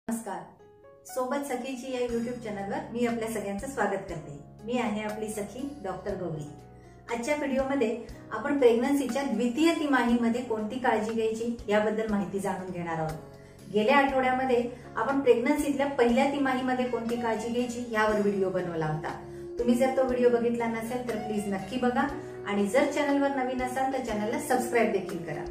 नमस्कार. सोबत सखीची या YouTube चॅनलवर मी आपल्या सगळ्यांचं स्वागत करते. मी आहे आपली सखी डॉक्टर गौरी. आजच्या व्हिडिओमध्ये आपण प्रेग्नन्सीच्या द्वितीय तिमाहीमध्ये कोणती काळजी घ्यायची याबद्दल माहिती जाणून घेणार आहोत. गेल्या आठवड्यामध्ये आपण प्रेग्नन्सीतल्या पहिल्या तिमाहीमध्ये कोणती काळजी घ्यायची यावर व्हिडिओ बनवला होता. तुम्ही जर तो व्हिडिओ बघितला नसेल तर प्लीज नक्की बघा आणि जर चॅनलवर नवीन असाल तर चॅनलला सबस्क्राईब देखील करा.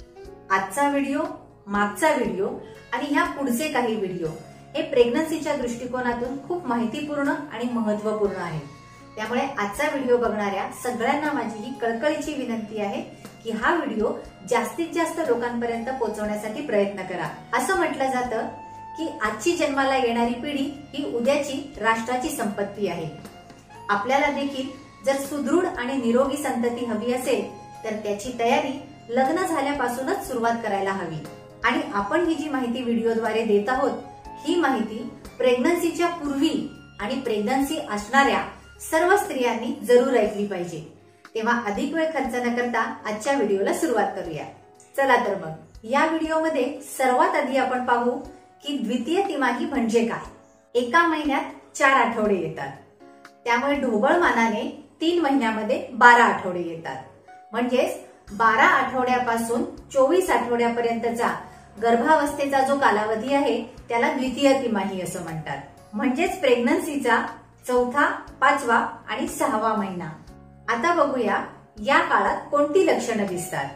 आजचा व्हिडिओ, मागचा व्हिडिओ आणि ह्या पुढचे काही व्हिडिओ हे प्रेग्नन्सीच्या दृष्टिकोनातून खूप माहितीपूर्ण आणि महत्त्वपूर्ण आहे. त्यामुळे आजचा व्हिडिओ बघणाऱ्या सगळ्यांना माझी ही कळकळीची विनंती आहे की हा व्हिडिओ जास्तीत जास्त लोकांपर्यंत पोहोचवण्यासाठी प्रयत्न करा. असं म्हटलं जातं की आजची जन्माला येणारी पिढी ही उद्याची राष्ट्राची संपत्ती आहे. आपल्याला देखील जर सुदृढ आणि निरोगी संतती हवी असेल तर त्याची तयारी लग्न झाल्यापासूनच सुरुवात करायला हवी. आणि आपण ही जी माहिती व्हिडिओद्वारे देत आहोत ही माहिती प्रेग्नन्सीच्या पूर्वी आणि प्रेग्नन्सी असणाऱ्या सर्व स्त्रियांनी जरूर ऐकली पाहिजे. तेव्हा अधिक वेळ खर्च न करता आजच्या व्हिडिओला सुरुवात करूया. चला तर मग या व्हिडिओमध्ये सर्वात आधी आपण पाहू की द्वितीय तिमाही म्हणजे काय. एका महिन्यात 4 आठवडे येतात. त्यामुळे ढोबळ मानाने 3 महिन्यामध्ये 12 आठवडे येतात. म्हणजेच 12 आठवड्यापासून 24 आठवड्यापर्यंतचा गर्भावस्थेचा जो कालावधी आहे त्याला द्वितीय तिमाही असं म्हणतात. म्हणजेच प्रेग्नन्सीचा 4था, 5वा आणि 6वा महिना. आता बघूया या काळात कोणती लक्षणं दिसतात.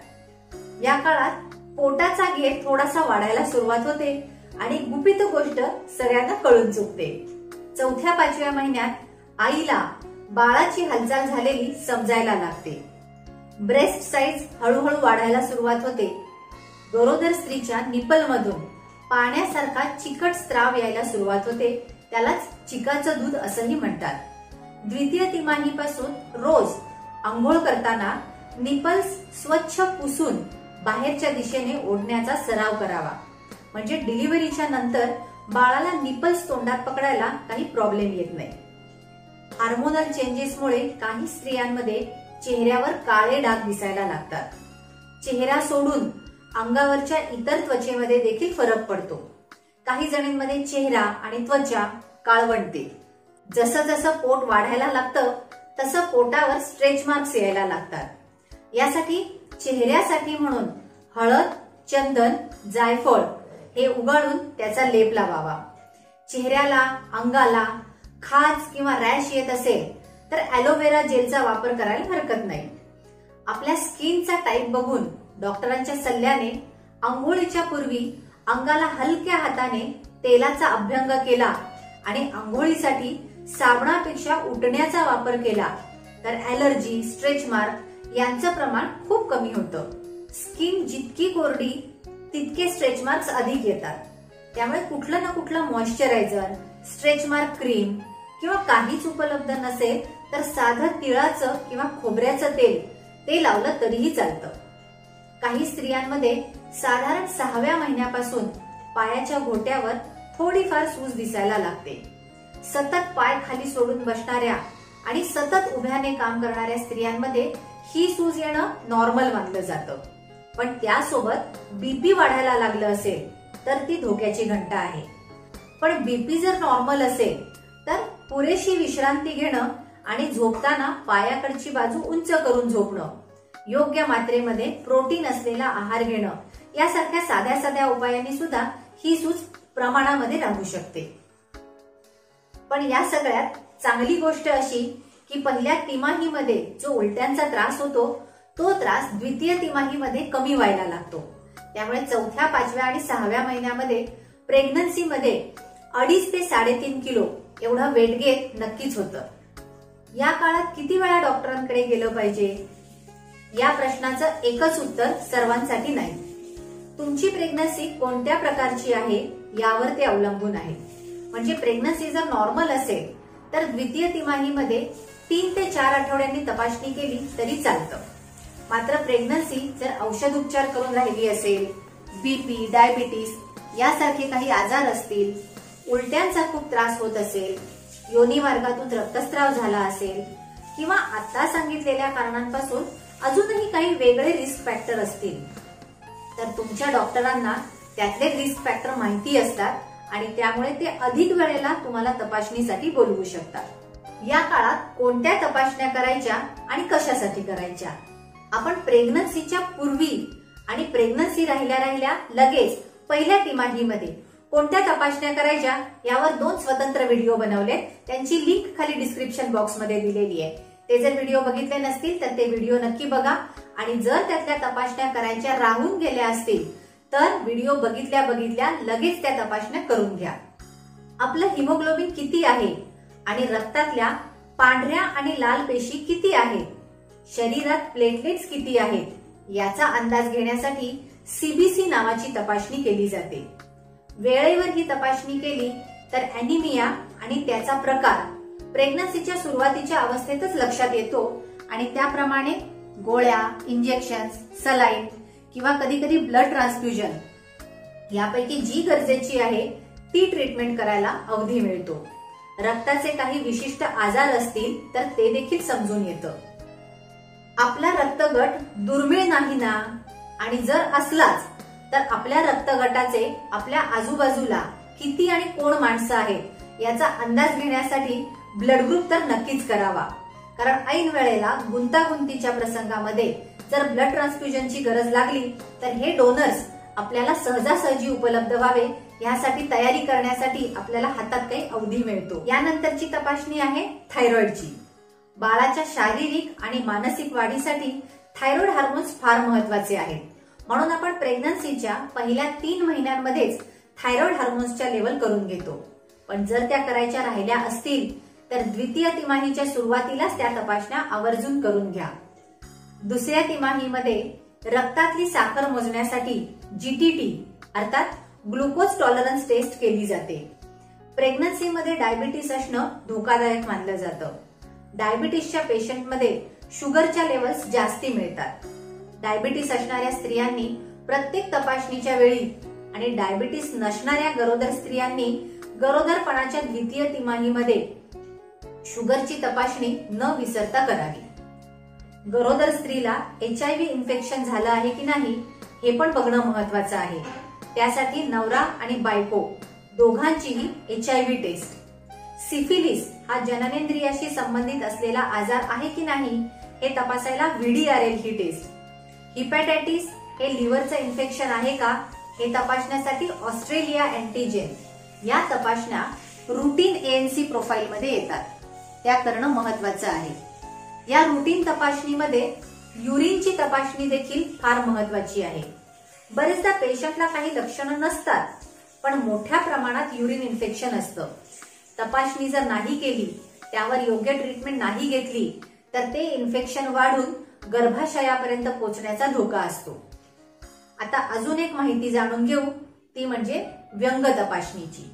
या काळात पोटाचा घेर थोडासा वाढायला सुरुवात होते आणि गुपित गोष्ट सगळ्यांना कळून चुकते. 4थ्या 5व्या महिन्यात आईला बाळाची हालचाल झालेली समजायला लागते. ब्रेस्ट साईज हळूहळू वाढायला सुरुवात होते. गरोदर स्त्रीच्या निपलमधून पाण्यासारखा चिकट स्त्राव यायला सुरुवात होते. त्यालाच चिकाचं दूध असंही म्हणतात. द्वितीय तिमाहीपासून रोज आंघोळ करताना निपल्स स्वच्छ पुसून बाहेरच्या दिशेने ओढण्याचा सराव करावा. म्हणजे डिलिव्हरीच्या नंतर बाळाला निपल्स तोंडात पकडायला काही प्रॉब्लेम येत नाही. हार्मोनल चेंजेसमुळे काही स्त्रियांमध्ये चेहऱ्यावर काळे डाग दिसायला लागतात. चेहरा सोडून अंगावरच्या इतर त्वचेमध्ये देखील फरक पडतो. काही जणींमध्ये चेहरा आणि त्वचा काळवंटते. जसं जसं पोट वाढायला लागतं तसं पोटावर स्ट्रेच मार्क्स यायला लागतात. यासाठी चेहऱ्यासाठी म्हणून हळद, चंदन, जायफळ हे उगाळून त्याचा लेप लावावा. चेहऱ्याला, अंगाला खाज किंवा रॅश येत असेल तर ॲलोवेरा जेलचा वापर करायला हरकत नाही. आपल्या स्किनचा टाईप बघून डॉक्टरांच्या सल्ल्याने आंघोळीच्या पूर्वी अंगाला हलक्या हाताने तेलाचा अभ्यंग केला आणि आंघोळीसाठी साबणापेक्षा उटण्याचा वापर केला तर ॲलर्जी, स्ट्रेच मार्क यांचं प्रमाण खूप कमी होतं. स्किन जितकी कोरडी तितके स्ट्रेच मार्क्स अधिक येतात. त्यामुळे कुठलं ना कुठलं मॉइश्चरायझर, स्ट्रेच मार्क क्रीम किंवा काहीच उपलब्ध नसेल तर साधं तिळाचं किंवा खोबऱ्याचं तेल ते लावलं तरीही चालतं. काही स्त्रियांमध्ये साधारण 6व्या महिन्यापासून पायाच्या घोट्यावर थोडीफार सूज दिसायला लागते. सतत पाय खाली सोडून बसणाऱ्या आणि सतत उभ्याने काम करणाऱ्या स्त्रियांमध्ये ही सूज येणं नॉर्मल मानलं जातं. पण त्यासोबत बीपी वाढायला लागलं असेल तर ती धोक्याची घंटा आहे. पण बीपी जर नॉर्मल असेल तर पुरेशी विश्रांती घेणं आणि झोपताना पायाकडची बाजू उंच करून झोपणं, योग्य मात्रेमध्ये प्रोटीन असलेला आहार घेणं यासारख्या साध्या साध्या उपायांनी सुद्धा ही सूज प्रमाणामध्ये राहू शकते. पण या सगळ्यात चांगली गोष्ट अशी की पहिल्या तिमाहीमध्ये जो उलट्यांचा त्रास होतो तो त्रास द्वितीय तिमाहीमध्ये कमी व्हायला लागतो. त्यामुळे 4थ्या, 5व्या आणि 6व्या महिन्यामध्ये प्रेग्नन्सीमध्ये 2.5 ते 3.5 किलो एवढं वेट गेन नक्कीच होतं. या काळात किती वेळा डॉक्टरांकडे गेलं पाहिजे या प्रश्नाचं एकच उत्तर सर्वांसाठी नाही. तुमची प्रेग्नन्सी कोणत्या प्रकारची आहे यावर ते अवलंबून आहे. म्हणजे प्रेग्नन्सी जर नॉर्मल असेल तर द्वितीय तिमाहीमध्ये 3 ते 4 आठवड्यांनी तपासणी केली तरी चालतं. मात्र प्रेग्नन्सी जर औषध उपचार करून राहिली असेल, बीपी, डायबिटीस यासारखे काही आजार असतील, उलट्यांचा खूप त्रास होत असेल, योनी मार्गातून रक्तस्राव झाला असेल किंवा आता सांगितलेल्या कारणांपासून अजूनही काही वेगळे रिस्क फॅक्टर असतील तर तुमच्या डॉक्टरांना त्यातले रिस्क फॅक्टर माहिती असतात आणि त्यामुळे ते अधिक वेळेला तुम्हाला तपासणीसाठी बोलवू शकतात। या काळात कोणत्या तपासण्या करायच्या आणि कशासाठी करायच्या? आपण प्रेग्नन्सीच्या पूर्वी आणि प्रेग्नन्सी राहिल्या लगेच पहिल्या तिमाहीमध्ये कोणत्या तपासण्या करायच्या यावर 2 स्वतंत्र व्हिडिओ बनवले। त्यांची लिंक खाली डिस्क्रिप्शन बॉक्स मध्ये दिलेली आहे। ते जर व्हिडिओ बघितले नसतील तर ते व्हिडिओ नक्की बघा आणि जर त्यातल्या तपासण्या करायच्या राहून गेल्या असतील तर व्हिडिओ बघितल्या लगेच त्या तपासण्या करून घ्या। आपलं हिमोग्लोबिन किती आहे आणि रक्तातल्या पांढऱ्या आणि लाल पेशी किती आहेत, शरीरात प्लेटलेट्स किती आहेत याचा अंदाज घेण्यासाठी सीबीसी नावाची तपासणी केली जाते। वेळेवर ही तपासणी केली तर अॅनिमिया आणि त्याचा प्रकार प्रेग्नन्सीच्या सुरुवातीच्या अवस्थेतच लक्षात येतो आणि त्याप्रमाणे गोळ्या, इंजेक्शन्स, सलाईन किंवा कधी कधी ब्लड ट्रान्सफ्युजन यापैकी जी गरजेची आहे ती ट्रीटमेंट करायला अवधी मिळतो। रक्ताचे काही विशिष्ट आजार असतील तर ते देखील समजून येतं। आपला रक्तगट दुर्मिळ नाही ना, आणि जर असलाच तर आपल्या रक्तगटाचे आपल्या आजूबाजूला किती आणि कोण माणसं आहेत याचा अंदाज घेण्यासाठी ब्लड ग्रुप तर नक्कीच करावा, कारण ऐन वेळेला गुंतागुंतीच्या प्रसंगामध्ये जर ब्लड ट्रान्सफ्युजनची गरज लागली तर हे डोनर्स आपल्याला सहजासहजी उपलब्ध व्हावे यासाठी तयारी करण्यासाठी आपल्याला हातात काही अवधी मिळतो। यानंतरची तपासणी आहे थायरॉइडची। बाळाच्या शारीरिक आणि मानसिक वाढीसाठी थायरॉइड हार्मोन्स फार महत्वाचे आहेत, म्हणून आपण प्रेग्नन्सीच्या पहिल्या 3 महिन्यांमध्येच थायरॉइड हार्मोन्सच्या लेवल करून घेतो। पण जर त्या करायच्या राहिल्या असतील तर द्वितीय तिमाहीच्या सुरुवातीलाच त्या तपासण्या आवर्जून करून घ्या। दुसऱ्या तिमाहीमध्ये रक्तातली साखर मोजण्यासाठी जीटीटी अर्थात ग्लुकोज टॉलरन्स टेस्ट केली जाते। प्रेग्नन्सीमध्ये डायबिटीस असणं धोकादायक मानलं जातं। डायबिटीसच्या पेशंटमध्ये शुगरच्या लेवल्स जास्ती मिळतात। डायबिटीस असणाऱ्या स्त्रियांनी प्रत्येक तपासणीच्या वेळी आणि डायबिटीस नसणाऱ्या गरोदर स्त्रियांनी गरोदरपणाच्या द्वितीय तिमाहीमध्ये शुगरची तपासणी न विसरता करावी। गरोदर स्त्रीला HIV इन्फेक्शन झालं आहे की नाही हे पण बघणं महत्वाचं आहे। त्यासाठी नवरा आणि बायको दोघांचीही HIV टेस्ट। सिफिलिस हा जननेंद्रियाशी संबंधित असलेला आजार आहे की नाही हे तपासायला VDRL ही टेस्ट। हिपॅटायटिस हे लिव्हरचं इन्फेक्शन आहे का हे तपासण्यासाठी ऑस्ट्रेलिया अँटीजेन या तपासण्या रुटीन ANC प्रोफाइल मध्ये येतात, त्या करणं महत्वाचं आहे। या रुटीन तपासणीमध्ये युरिनची तपासणी देखील फार महत्वाची आहे। बरेचदा पेशंटला काही लक्षणं नसतात पण मोठ्या प्रमाणात युरिन इन्फेक्शन असतं। तपासणी जर नाही केली, त्यावर योग्य ट्रीटमेंट नाही घेतली तर ते इन्फेक्शन वाढून गर्भाशयापर्यंत पोहोचण्याचा धोका असतो। आता अजून एक माहिती जाणून घेऊ, ती म्हणजे व्यंग तपासणीची।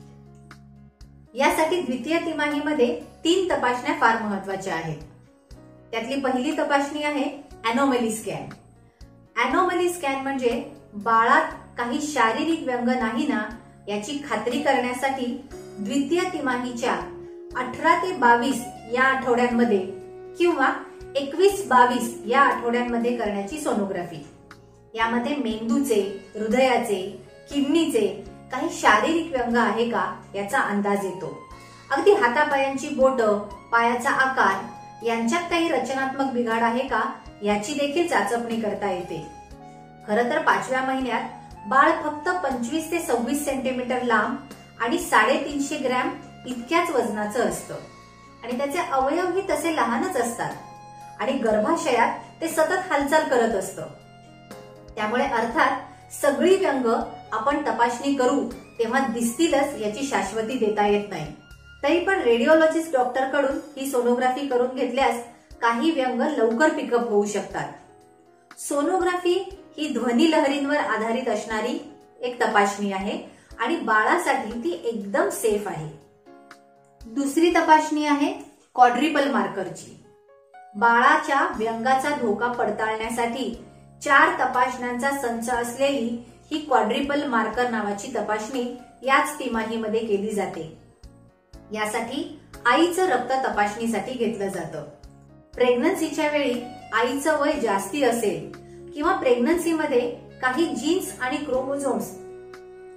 यासाठी द्वितीय तिमाहीमध्ये 3 तपासण्या फार महत्वाच्या आहेत। त्यातली पहिली तपासणी आहे अॅनोमली स्कॅन। अॅनोमली स्कॅन म्हणजे बाळात काही शारीरिक व्यंग नाही ना याची खात्री करण्यासाठी द्वितीय तिमाहीच्या 18 ते 22 या आठवड्यांमध्ये किंवा 21-22 या आठवड्यांमध्ये करण्याची सोनोग्राफी। यामध्ये मेंदूचे, हृदयाचे, किडनीचे काही शारीरिक व्यंग आहे का याचा अंदाज येतो। अगदी हातापायांची बोटं, पायाचा आकार यांच्यात काही रचनात्मक बिघाड आहे का याची देखील चाचपणी करता येते। खरं तर 5व्या महिन्यात बाळ फक्त 25 ते 26 सेंटीमीटर लांब आणि 350 ग्रॅम इतक्याच वजनाचं असतं आणि त्याचे अवयवही तसे लहानच असतात आणि गर्भाशयात ते सतत हालचाल करत असतं। त्यामुळे अर्थात सगळी व्यंग आपण तपासणी करू तेव्हा दिसतीलच याची शाश्वती देता येत नाही। तरी पण रेडिओलॉजिस्ट डॉक्टर कडून ही सोनोग्राफी करून घेतल्यास काही व्यंग लवकर पिकअप होऊ शकतात। सोनोग्राफी ही ध्वनी लहरींवर आधारित असणारी एक तपासणी आहे आणि बाळासाठी ती एकदम सेफ आहे। दुसरी तपासणी आहे क्वाड्रिपल मार्करची। बाळाच्या व्यंगाचा धोका पडताळण्यासाठी 4 तपासण्यांचा संच असलेली ही क्वाड्रिपल मार्कर नावाची तपासणी याच तिमाहीमध्ये केली जाते। यासाठी आईचं रक्त तपासणीसाठी घेतलं जातं। प्रेग्नन्सीच्या वेळी आईचं वय जास्ती असेल किंवा प्रेग्नन्सीमध्ये काही जीन्स आणि क्रोमोझोम्स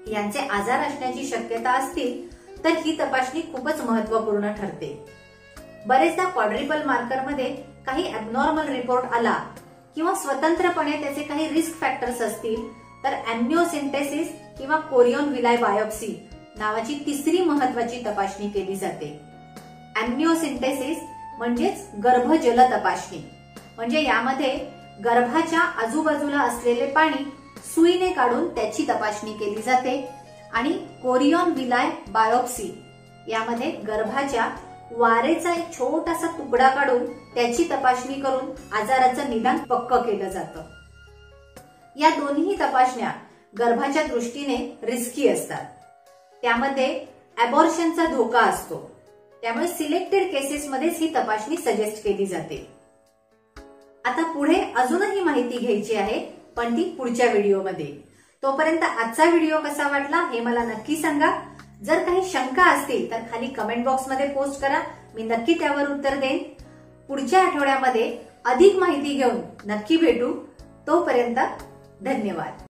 यांचे आजार असण्याची शक्यता असतील तर ही तपासणी खूपच महत्त्वपूर्ण ठरते. बरेचदा क्वाड्रिपल मार्कर मध्ये काही ॲबनॉर्मल रिपोर्ट आला किंवा स्वतंत्रपणे त्याचे काही रिस्क फॅक्टर्स असतील तर अॅम्निओसेंटेसिस किंवा कोरियन विलाय बायोप्सी नावाची तिसरी महत्वाची तपासणी केली जाते. अॅम्निओसेंटेसिस म्हणजेच गर्भजल तपासणी, म्हणजे यामध्ये गर्भाच्या आजूबाजूला असलेले पाणी सुईने काढून त्याची तपासणी केली जाते. आणि कोरियन विलाय बायोप्सी यामध्ये गर्भाच्या वारेचा एक छोटासा तुकडा काढून त्याची तपासणी करून आजाराचं निदान पक्क केलं जातं. या दोन्ही तपासण्या गर्भाच्या दृष्टीने रिस्की असतात. त्यामध्ये अबॉर्शनचा धोका असतो. त्यामुळे सिलेक्टेड केसेसमध्येच ही तपासणी सजेस्ट केली जाते. आता पुढे अजूनही माहिती घ्यायची आहे, पण ती पुढच्या व्हिडिओमध्ये. तोपर्यंत आजचा व्हिडिओ कसा वाटला हे मला नक्की सांगा. जर काही शंका असतील तर खाली कमेंट बॉक्समध्ये पोस्ट करा, मी नक्की त्यावर उत्तर देईन. पुढच्या आठवड्यामध्ये अधिक माहिती घेऊन नक्की भेटू. तोपर्यंत धन्यवाद.